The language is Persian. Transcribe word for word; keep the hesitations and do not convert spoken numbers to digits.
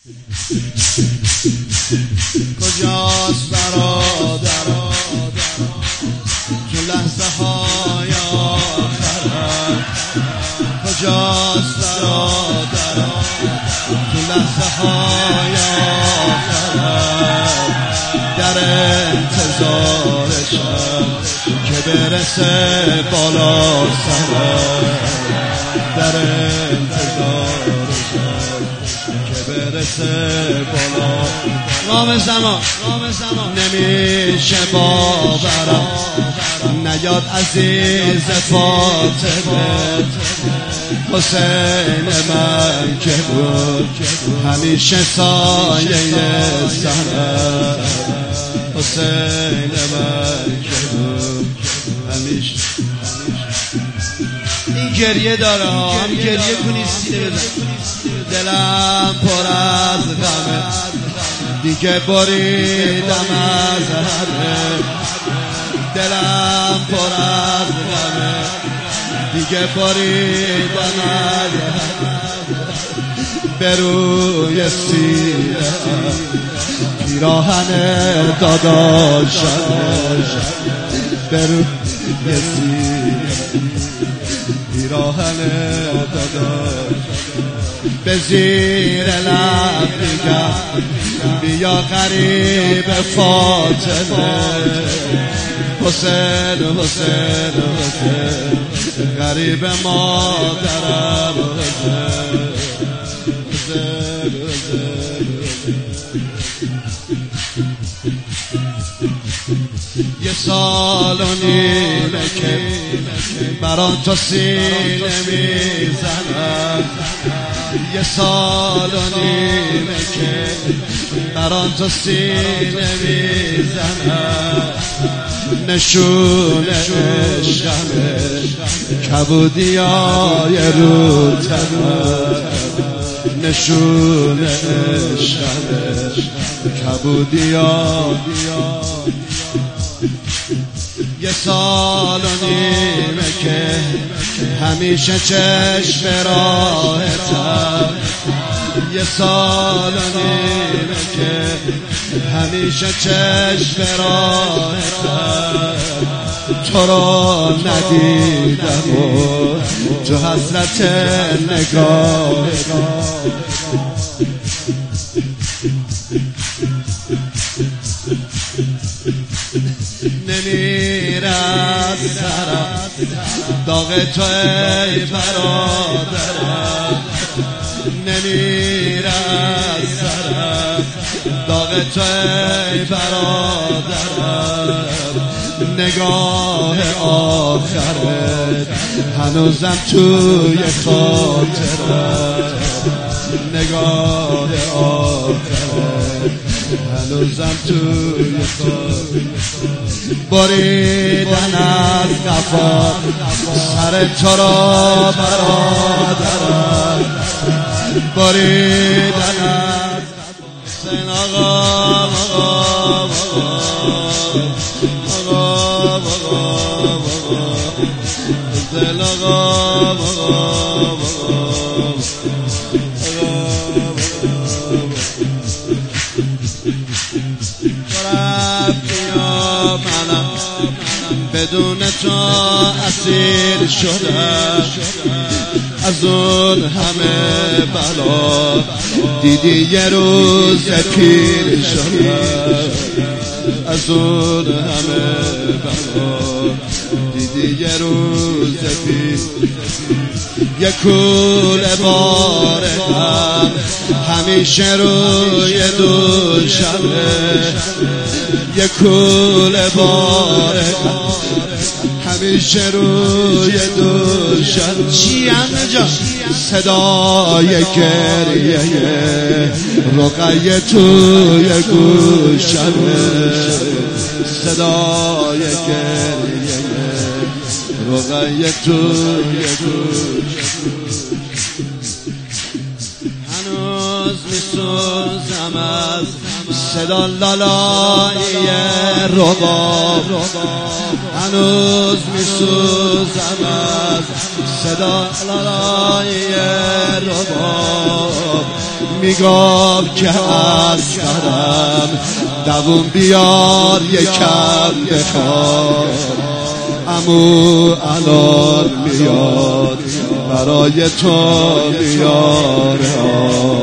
کجاست برادر تو لحظه های آخرت؟ کجاست برادر تو لحظه های آخرت؟ در انتظارشم که برسه بالا سرت، در انتظارشم که برسه بالا. رام زمان نمیشه باورم نیاد عزیز فاطمه، حسین من که بود همیشه سایه سرت، حسین من که بود همیشه. این گریه داره هم گریه کنی سینه بزن. دلم پر از غمه دیگه بریدم از همه، دلم پر از غمه دیگه بریدم از همه. به روی سینه پیراهن داداشم، به روی سینه پیراهن داداشم. به زیر لب میگم بیا قریب فاطمه، حسین حسین حسین قریب مادرم، حسین حسین حسین. یه سال و نیمه که بران تو سینه میزنم، یه سال و نیمه که بران تو سینه میزنم. نشونه عشقمه کبودی های رو تنم، نشونه عشقمه کبودی های. یه سال و نیمه که همیشه چشم راحتم، یه سال و نیمه که همیشه چشم راحتم. تو را ندیدم و تو حسرت نگاه نمیره از سرم داغ تو ای برادرم، نمیره از سرم داغ تو ای برادرم. نگاه آخرت هنوزم توی خاطرم، نگاه آخرت هنوزم توی خاطرم. بریدن از قفا سر تو را برادرم، بریدن از حسین آقا آقا آقا آقا حسین آقا منم بدون تو اسیر شدم، از اون همه بلا دیدی یه روز پیر شدم، از اون همه بلا دیدی یه روز پیر. یه کوله بارم همیشه روی دوشمه، یه کوله بارم همیشه روی دوشم. چی همه صدای گریه رقیه توی گوشمه، صدای گریه رقیه توی گوشمه. هنوز میسوزم از صدا لالایی رباب، هنوز میسوزم از صدا لالایی رباب. میگم که از درم دووم بیار یکم بخواب، امو الان میاد برای تو میاره.